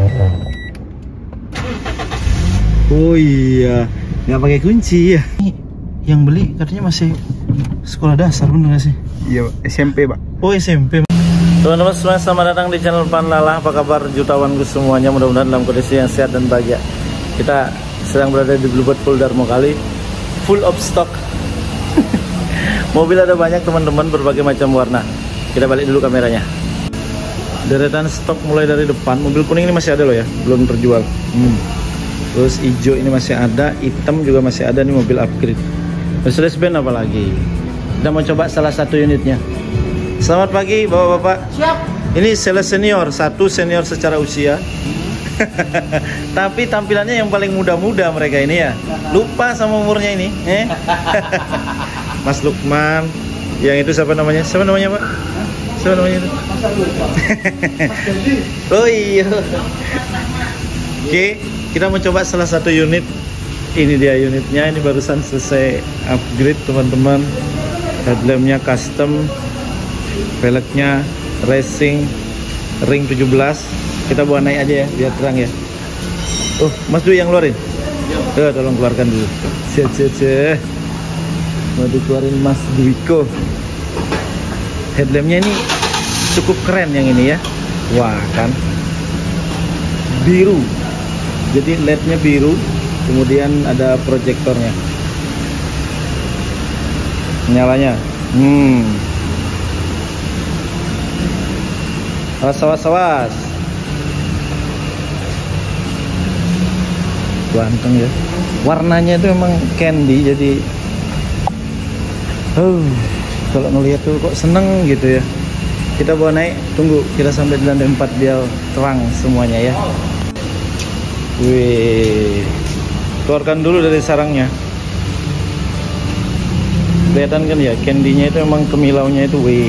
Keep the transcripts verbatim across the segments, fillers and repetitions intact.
Oh iya, nggak pakai kunci ya. Yang beli katanya masih sekolah dasar, bener gak sih? Iya, S M P pak. Oh S M P. Teman-teman semua, selamat datang di channel Panlala. Apa kabar jutawan semuanya? Mudah-mudahan dalam kondisi yang sehat dan bahagia. Kita sedang berada di Bluebird Full Darmo Kali, full of stock. Mobil ada banyak teman-teman, berbagai macam warna. Kita balik dulu kameranya. Deretan stok mulai dari depan. Mobil kuning ini masih ada loh ya, belum terjual. Hmm. Terus hijau ini masih ada, hitam juga masih ada. Nih mobil upgrade. Mercedes-Benz apa lagi? Kita mau coba salah satu unitnya. Selamat pagi bapak-bapak. Siap. Ini sales senior, satu senior secara usia. Tapi tampilannya yang paling muda-muda mereka ini ya. Lupa sama umurnya ini. Eh? Mas Lukman. Yang itu siapa namanya? Siapa namanya pak? Siapa namanya itu? Oh iya. Oke, kita mau coba salah satu unit. Ini dia unitnya. Ini barusan selesai upgrade teman-teman. Headlampnya custom, velgnya racing, ring tujuh belas. Kita bawa naik aja ya, biar terang ya. Oh, Mas Dwi yang ngeluarin? Tuh, tolong keluarkan dulu. Cek, cek, cek. Mau dikeluarin Mas Dwiko. Headlampnya ini cukup keren yang ini ya. Wah kan, biru. Jadi L E D-nya biru. Kemudian ada proyektornya. Nyalanya. Hmm. Awas, awas, awas. Ganteng ya. Warnanya itu memang candy, jadi oh, kalau ngelihat tuh kok seneng gitu ya. Kita bawa naik, tunggu kita sampai di lantai empat biar terang semuanya ya. Wih, keluarkan dulu dari sarangnya. Kelihatan kan ya, candy-nya itu memang kemilaunya itu. Wih,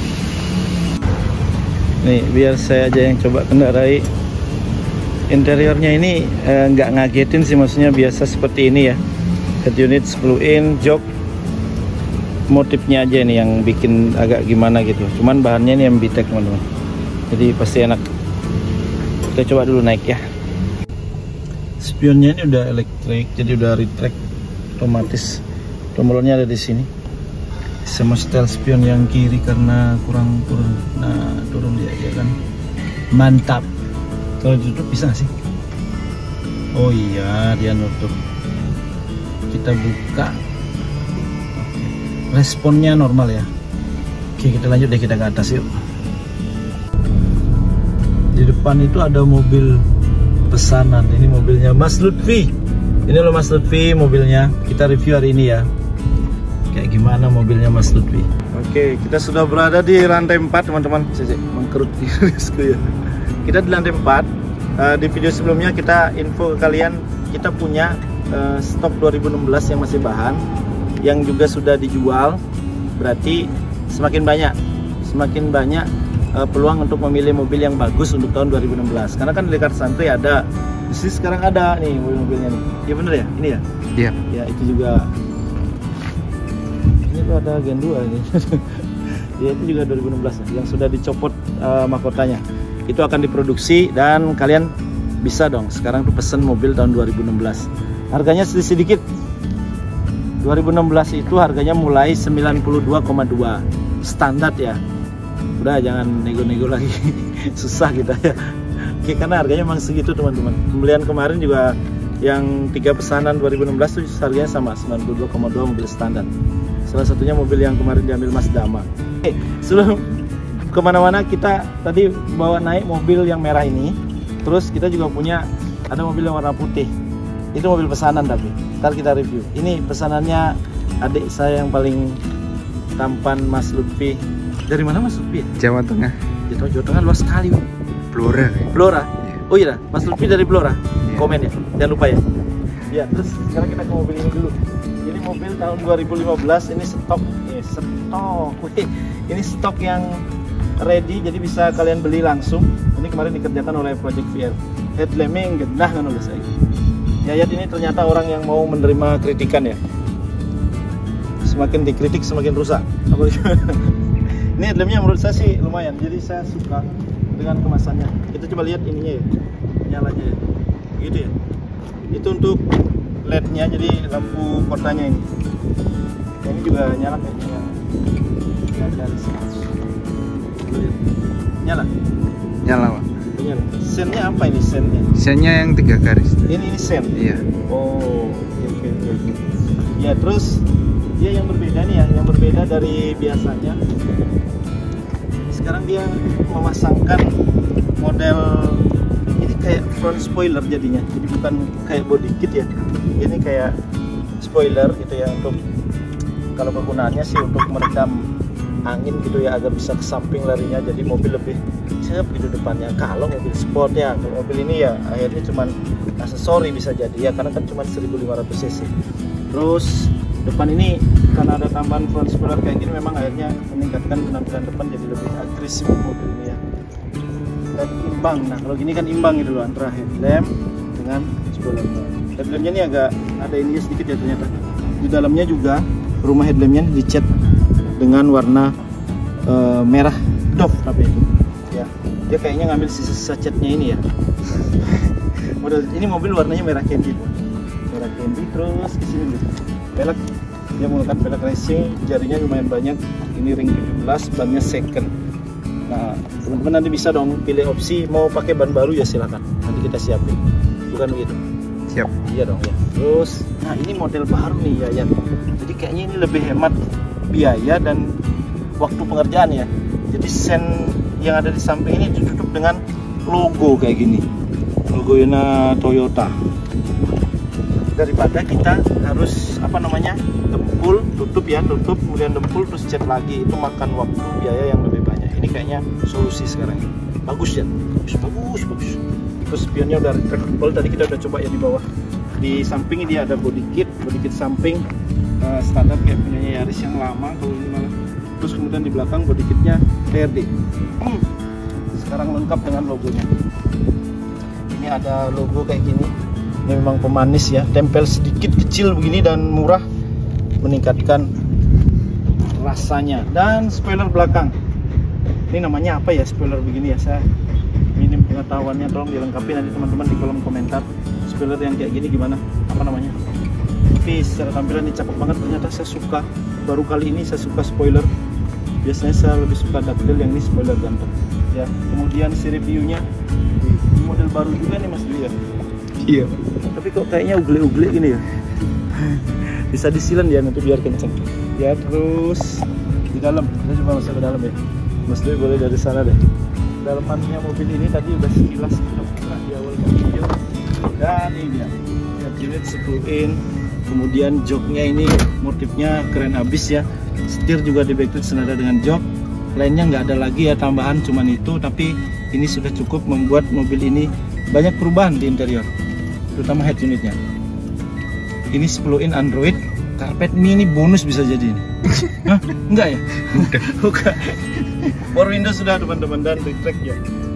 nih biar saya aja yang coba kendarai. Interiornya ini nggak eh, ngagetin sih, maksudnya biasa seperti ini ya. Head unit sepuluh in, jok. Motifnya aja nih yang bikin agak gimana gitu. Cuman bahannya ini M B T E C teman-teman. Jadi pasti enak. Kita coba dulu naik ya. Spionnya ini udah elektrik, jadi udah retract otomatis. Tombolnya ada di sini. Sama setel spion yang kiri karena kurang turun. Nah, turun dia ya kan. Mantap. Kalau ditutup bisa nggak sih? Oh iya, dia nutup. Kita buka. Responnya normal ya. Oke, kita lanjut deh, kita ke atas yuk. Di depan itu ada mobil pesanan. Ini mobilnya Mas Lutfi. Ini loh Mas Lutfi mobilnya. Kita review hari ini ya. Kayak gimana mobilnya Mas Lutfi. Oke, kita sudah berada di lantai empat teman-teman. Saya mengkerut diriku ya. Kita di lantai empat. Uh, di video sebelumnya kita info ke kalian, kita punya uh, stok dua ribu enam belas yang masih bahan, yang juga sudah dijual. Berarti semakin banyak semakin banyak uh, peluang untuk memilih mobil yang bagus untuk tahun dua ribu enam belas. Karena kan di Car Santri ada, di sini sekarang ada nih mobil-mobilnya nih. Iya bener ya? Ini ya? Iya. Ya itu juga. Ini tuh ada Gen dua ini. Ya itu juga dua ribu enam belas ya, yang sudah dicopot uh, mahkotanya. Itu akan diproduksi dan kalian bisa dong sekarang tuh pesen mobil tahun dua ribu enam belas. Harganya sedikit. dua ribu enam belas itu harganya mulai sembilan puluh dua koma dua standar ya. Udah jangan nego-nego lagi. Susah kita ya. Oke, karena harganya memang segitu teman-teman. Pembelian kemarin juga yang tiga pesanan dua ribu enam belas itu harganya sama sembilan puluh dua koma dua mobil standar. Salah satunya mobil yang kemarin diambil Mas Dama. Oke, sebelum kemana-mana kita tadi bawa naik mobil yang merah ini. Terus kita juga punya ada mobil yang warna putih. Itu mobil pesanan tapi ntar kita review. Ini pesanannya adik saya yang paling tampan, Mas Lutfi. Dari mana Mas Lutfi? Jawa Tengah. Jawa, Jawa Tengah luas sekali. Blora. Blora. Oh iya, Mas Lutfi dari Blora. Ya. Komen ya, jangan lupa ya. Ya, terus sekarang kita ke mobil ini dulu. Ini mobil tahun dua ribu lima belas, ini stok, eh, stok. Wih, ini stok yang ready, jadi bisa kalian beli langsung. Ini kemarin dikerjakan oleh Project V R. Headlamping genah kan oleh saya. Yayat ini ternyata orang yang mau menerima kritikan ya. Semakin dikritik semakin rusak. Ini headlampnya menurut saya sih lumayan, jadi saya suka dengan kemasannya. Kita coba lihat ininya ya. nyalanya ya. Gitu ya. Itu untuk L E D-nya, jadi lampu kotanya ini. Ini juga nyala kayaknya. Nyala. Nyala Pak. Nyala. Sennya apa ini sennya? Sennya yang tiga garis. Ini ini sen. Iya. Oh, oke oke oke. Ya terus dia yang berbeda nih ya, yang berbeda dari biasanya. Sekarang dia memasangkan model ini kayak front spoiler jadinya, jadi bukan kayak body kit ya. Ini kayak spoiler gitu ya, untuk kalau kegunaannya sih untuk meredam angin gitu ya, agar bisa ke samping larinya, jadi mobil lebih cep gitu depannya. Kalau mobil sport ya, kalau mobil ini ya akhirnya cuman aksesori bisa jadi ya, karena kan cuma seribu lima ratus cc. Terus depan ini karena ada tambahan front spoiler kayak gini, memang akhirnya meningkatkan penampilan depan jadi lebih agresif mobil ini ya, dan imbang. Nah kalau gini kan imbang gitu loh antara headlamp dengan spoilernya. Headlampnya ini agak ada ini sedikit ya ternyata. Di dalamnya juga rumah headlampnya dicat dengan warna uh, merah doff tapi itu ya, dia kayaknya ngambil sisa-sisa catnya ini ya. Model ini mobil warnanya merah candy, merah candy. Terus kesini nih pelek, dia menggunakan pelek racing, jarinya lumayan banyak. Ini ring tujuh belas, bannya second. Nah teman-teman nanti bisa dong pilih opsi mau pakai ban baru ya, silakan nanti kita siapin, bukan begitu? Siap. Iya dong ya. Terus nah ini model baru nih ya, ya. Jadi kayaknya ini lebih hemat biaya dan waktu pengerjaan ya. Jadi sen yang ada di samping ini ditutup dengan logo kayak gini, logonya Toyota, daripada kita harus apa namanya dempul tutup ya, tutup kemudian dempul terus cat lagi, itu makan waktu biaya yang lebih banyak. Ini kayaknya solusi sekarang ini bagus ya, bagus bagus bagus. Terus spionnya udah retractable, tadi kita udah coba ya di bawah. Di samping dia ada body kit, body kit samping uh, standar kayak punyanya Yaris yang lama kalau ini malah. Terus kemudian di belakang body kitnya T R D. Hmm. Sekarang lengkap dengan logonya. Ini ada logo kayak gini. Ini memang pemanis ya, tempel sedikit kecil begini dan murah, meningkatkan rasanya. Dan spoiler belakang. Ini namanya apa ya spoiler begini ya? Saya minim pengetahuannya, tolong dilengkapi nanti teman-teman di kolom komentar. Spoiler yang kayak gini gimana? Apa namanya? Tapi secara tampilan ini cakep banget, ternyata saya suka. Baru kali ini saya suka spoiler. Biasanya saya lebih suka detail, yang ini spoiler ganteng. Ya, kemudian si reviewnya ini model baru juga nih Mas Dwi ya. Iya. Tapi kok kayaknya ugle-ugle gini ya. Bisa disilen ya nanti biar kenceng. Ya terus di dalam, kita coba masuk ke dalam ya. Mas Dwi boleh dari sana deh. Dalamannya mobil ini tadi udah sekilas kita buka di awal video. Dan ini dia, unit sepuluh in. Kemudian joknya ini motifnya keren abis ya. Setir juga di backlit senada dengan jok. Lainnya nggak ada lagi ya tambahan, cuman itu. Tapi ini sudah cukup membuat mobil ini banyak perubahan di interior, terutama head unitnya. Ini sepuluh in Android, karpet mini bonus bisa jadi ini. Hah? Enggak ya? Bukan. Power window sudah teman-teman, dan retract ya.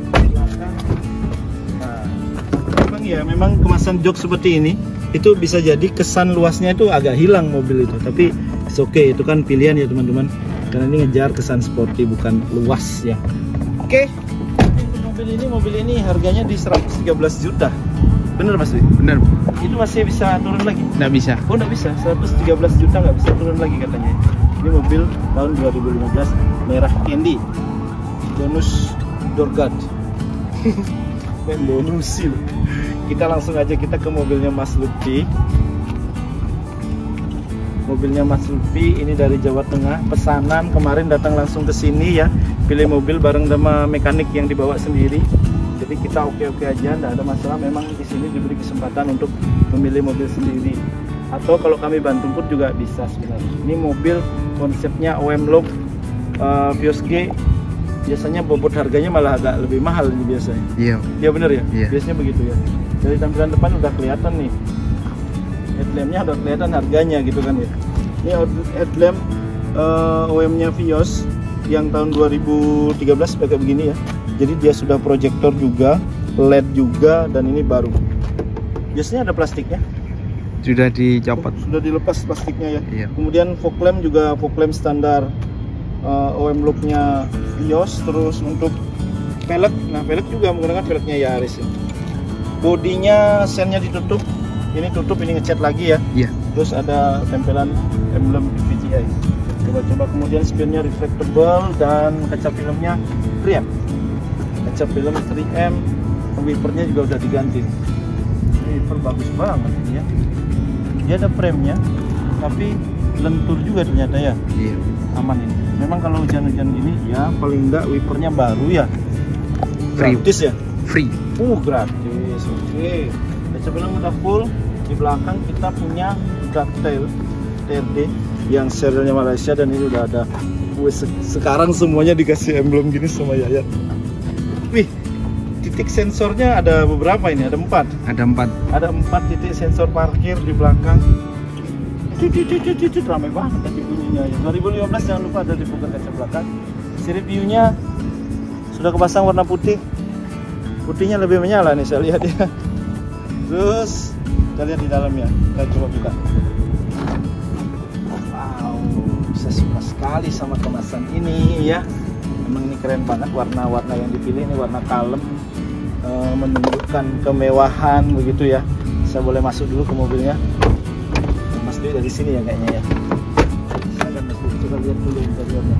Nah, memang ya, memang kemasan jok seperti ini itu bisa jadi kesan luasnya itu agak hilang mobil itu. Tapi it's okay, itu kan pilihan ya teman-teman. Karena ini ngejar kesan sporty bukan luas ya. Oke. Okay. Mobil ini mobil ini harganya di seratus tiga belas juta. Bener Mas Wi? Bener. Itu masih bisa turun lagi? Nggak bisa. Oh nggak bisa, seratus tiga belas juta nggak bisa turun lagi katanya. Ini mobil tahun dua ribu lima belas, merah candy, bonus door guard. Men bonus sih. Kita langsung aja kita ke mobilnya Mas Lutfi. Mobilnya Mas Lutfi ini dari Jawa Tengah, pesanan kemarin, datang langsung ke sini ya, pilih mobil bareng sama mekanik yang dibawa sendiri. Jadi kita oke-oke aja, tidak ada masalah. Memang di sini diberi kesempatan untuk memilih mobil sendiri. Atau kalau kami bantu pun juga bisa sebenarnya. Ini mobil konsepnya O M Lock uh, Vios G. Biasanya bobot harganya malah agak lebih mahal ini biasanya. Iya. Iya bener ya? Iya. Biasanya begitu ya. Dari tampilan depan udah kelihatan nih. Headlampnya udah kelihatan harganya gitu kan ya. Ini headlamp uh, O M-nya Vios yang tahun dua ribu tiga belas pakai begini ya. Jadi dia sudah proyektor juga, L E D juga, dan ini baru. Biasanya ada plastiknya. Sudah dicopot. Sudah dilepas plastiknya ya. Iya. Kemudian fog lamp juga fog lamp standar uh, O M Lock-nya Vios. Terus untuk pelek, nah pelek juga menggunakan peleknya Yaris ya. bodinya sennya ditutup, ini tutup, ini ngecat lagi ya. Iya. Terus ada tempelan emblem V G I. Coba-coba, kemudian spionnya reflectable dan kaca filmnya tiga M. Kaca film tiga M, wipernya juga udah diganti. Wiper bagus banget ini ya. Dia ada premnya, tapi lentur juga ternyata ya. Iya. Aman ini. Memang kalau hujan-hujan gini ya paling enggak wipernya baru ya. Free. Gratis ya? Free. Uh, gratis. Oke. Okay. Kaca film udah full. Di belakang kita punya ducktail T R D yang serialnya Malaysia, dan ini udah ada. Wih, se sekarang semuanya dikasih emblem gini sama Yayat. Wih, titik sensornya ada beberapa ini, ada empat. Ada empat. Ada empat titik sensor parkir di belakang. Cucu-cucu-cucu ramai banget tadi bunyinya ya. dua ribu lima belas jangan lupa ada dibuka kaca belakang. Sirip view-nya sudah kepasang warna putih. Putihnya lebih menyala nih saya lihat ya. Terus kita lihat di dalamnya. Kita coba buka. Wow, saya suka sekali sama kemasan ini ya. Memang ini keren banget, warna-warna yang dipilih ini warna kalem, e, menunjukkan kemewahan begitu ya. Saya boleh masuk dulu ke mobilnya. Mas Dwi dari sini ya kayaknya ya. Saya akan masuk, coba lihat dulu interiornya.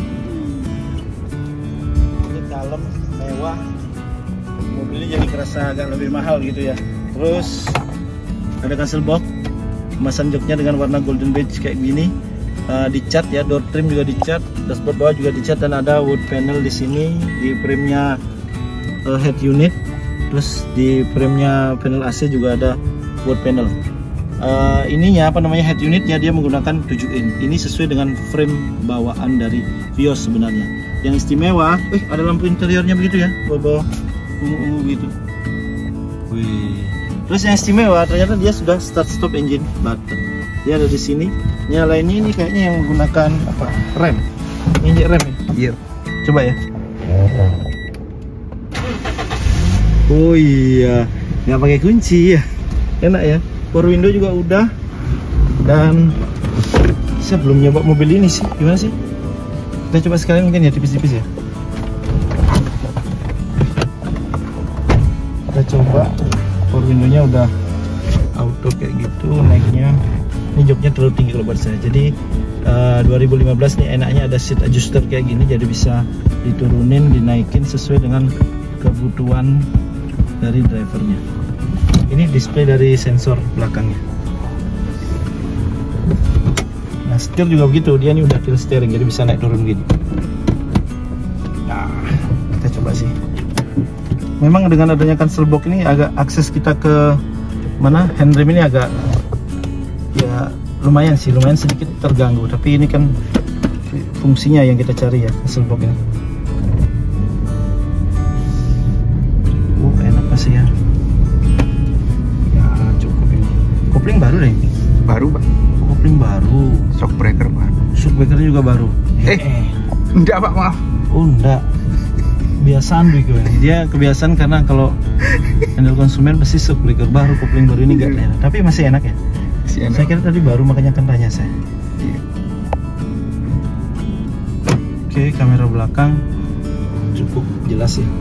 Ini kalem, mewah. Mobilnya jadi kerasa agak lebih mahal gitu ya. Terus ada castle box, kemasan joknya dengan warna golden beige kayak gini. Uh, dicat ya, door trim juga dicat, dashboard bawah juga dicat, dan ada wood panel di sini di frame-nya uh, head unit. Terus di frame-nya panel A C juga ada wood panel. Uh, ininya apa namanya, head unitnya dia menggunakan tujuh in. Ini sesuai dengan frame bawaan dari Vios sebenarnya. Yang istimewa, eh ada lampu interiornya begitu ya, bawah-bawah ungu-ungu gitu. Wih. Terus yang istimewa ternyata dia sudah start stop engine button. Dia ada di sini. Nyalainnya ini kayaknya yang menggunakan apa? Rem. Injek rem ya? Iya. Coba ya. Oh iya, nggak pakai kunci ya. Enak ya. Power window juga udah. Dan saya belum nyoba mobil ini sih. Gimana sih? Kita coba sekalian mungkin ya, tipis-tipis ya. Kita coba. Power window-nya udah auto kayak gitu naiknya. Ini joknya terlalu tinggi kalau buat saya. Jadi uh, dua ribu lima belas nih enaknya ada seat adjuster kayak gini, jadi bisa diturunin, dinaikin sesuai dengan kebutuhan dari drivernya. Ini display dari sensor belakangnya. Nah, setir juga begitu. Dia ini udah tilt steering, jadi bisa naik turun gini. Nah, kita coba sih. Memang dengan adanya cancel box ini agak akses kita ke mana handrem ini agak ya lumayan sih, lumayan sedikit terganggu. Tapi ini kan fungsinya yang kita cari ya, cancel box ini. Oh, enak pasti ya. Ya cukup ini. Kopling baru deh. Baru, Pak. Kopling baru. Shock breaker baru. Shock breakernya juga baru. Eh, eh. Enggak, Pak, maaf. Oh, enggak. Kebiasaan begitu ini. Dia kebiasaan karena kalau handle konsumen pasti shock breaker baru, kopling baru, ini enggak enak. Tapi masih enak ya. Masih enak. Saya kira tadi baru, makanya akan tanya saya. Iya. Oke, kamera belakang cukup jelas ya.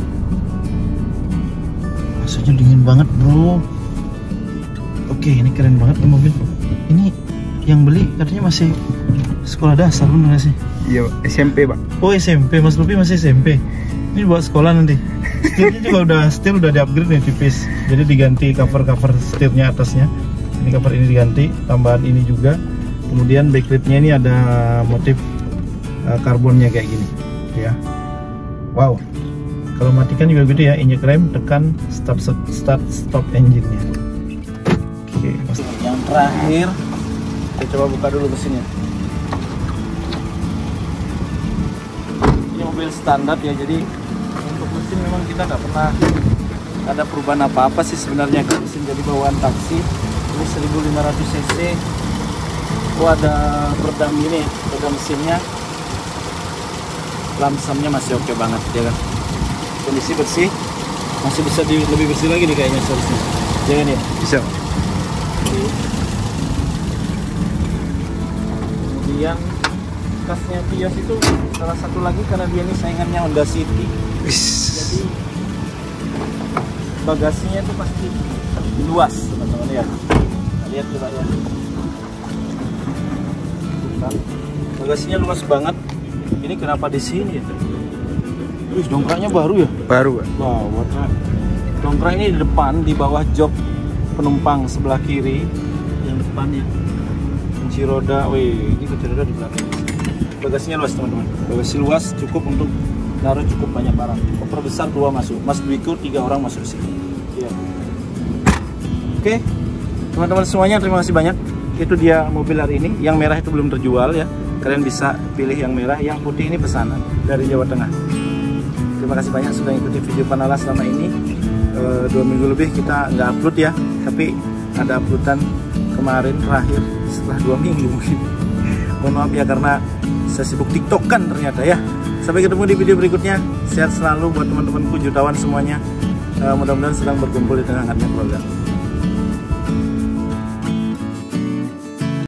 Maksudnya dingin banget, bro. Oke, ini keren banget nih mobil. Ini yang beli katanya masih sekolah dasar, bener gak sih? Iya, S M P, Pak. Oh, S M P, Mas Lupi masih S M P. Ini buat sekolah nanti. Setirnya juga udah, setir udah di-upgrade nih tipis. Jadi diganti cover-cover setirnya atasnya. Ini cover ini diganti, tambahan ini juga. Kemudian backlightnya ini ada motif uh, karbonnya kayak gini, ya. Wow. Kalau matikan juga gitu ya, injek rem, tekan start start stop engine-nya. Oke, yang terakhir kita coba buka dulu mesinnya. Ini mobil standar ya, jadi untuk mesin memang kita nggak pernah ada perubahan apa-apa sih sebenarnya ke mesin. Jadi bawaan taksi ini seribu lima ratus cc. Oh, ada peredam ini, peredam mesinnya. Lamsamnya masih oke banget ya kan. Kondisi bersih, masih bisa di, lebih bersih lagi nih kayaknya seharusnya. Jangan ya? Bisa. Kemudian khasnya Vios itu salah satu lagi karena dia ini saingannya Honda City. Jadi bagasinya itu pasti luas teman-teman ya. Nah, lihat coba ya. Nah, bagasinya luas banget. Ini kenapa di sini ya? Terus dongkraknya baru ya? Baru, Pak. Wow, warna dongkrak ini di depan, di bawah jok penumpang sebelah kiri, yang depannya kunci roda. Wih, ini kunci roda di belakang. Bagasinya luas teman-teman. Bagasi luas cukup untuk naruh cukup banyak barang. Koper besar dua masuk. Mas Dwiko tiga orang masuk sini. Ya. Oke, teman-teman semuanya terima kasih banyak. Itu dia mobil hari ini. Yang merah itu belum terjual ya. Kalian bisa pilih yang merah. Yang putih ini pesanan dari Jawa Tengah. Terima kasih banyak sudah ikuti video Panala selama ini. E, dua minggu lebih kita nggak upload ya, tapi ada uploadan kemarin terakhir setelah dua minggu mungkin. Mohon maaf ya karena saya sibuk tiktokan ternyata ya. Sampai ketemu di video berikutnya. Sehat selalu buat teman-temanku jutawan semuanya. E, mudah-mudahan sedang berkumpul di tengah hangatnya keluarga.